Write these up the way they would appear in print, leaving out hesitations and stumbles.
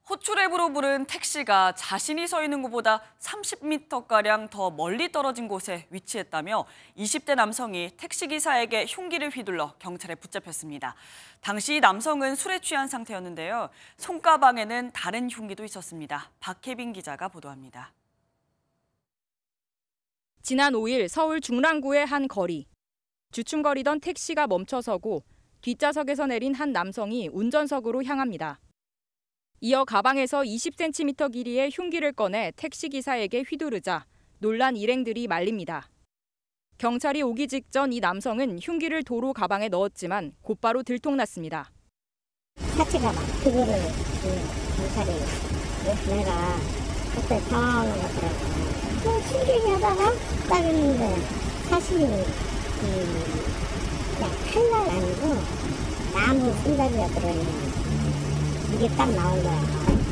호출앱으로 부른 택시가 자신이 서 있는 곳보다 30m가량 더 멀리 떨어진 곳에 위치했다며 20대 남성이 택시기사에게 흉기를 휘둘러 경찰에 붙잡혔습니다. 당시 남성은 술에 취한 상태였는데요. 손가방에는 다른 흉기도 있었습니다. 박혜빈 기자가 보도합니다. 지난 5일 서울 중랑구의 한 거리. 주춤거리던 택시가 멈춰서고 뒷좌석에서 내린 한 남성이 운전석으로 향합니다. 이어 가방에서 20cm 길이의 흉기를 꺼내 택시기사에게 휘두르자 놀란 일행들이 말립니다. 경찰이 오기 직전 이 남성은 흉기를 도로 가방에 넣었지만 곧바로 들통났습니다. 택시가 막 그거를 경찰이 내가 그때 당황한 것 같더라고요. 신경하다가 딱 했는데 사실 그냥 칼날 아니고 나무 손잡이가 들어있는 이게 딱 나온 거야.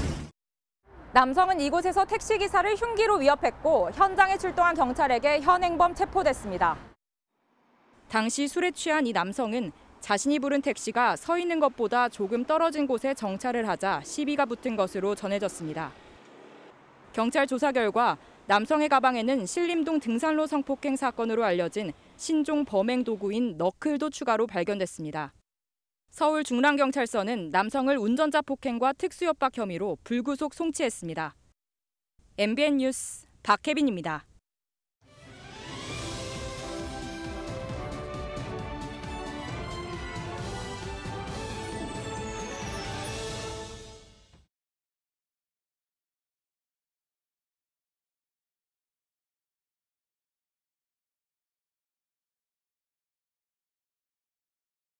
남성은 이곳에서 택시기사를 흉기로 위협했고 현장에 출동한 경찰에게 현행범 체포됐습니다. 당시 술에 취한 이 남성은 자신이 부른 택시가 서 있는 것보다 조금 떨어진 곳에 정차를 하자 시비가 붙은 것으로 전해졌습니다. 경찰 조사 결과 남성의 가방에는 신림동 등산로 성폭행 사건으로 알려진 신종 범행 도구인 너클도 추가로 발견됐습니다. 서울 중랑경찰서는 남성을 운전자 폭행과 특수협박 혐의로 불구속 송치했습니다. MBN 뉴스 박혜빈입니다.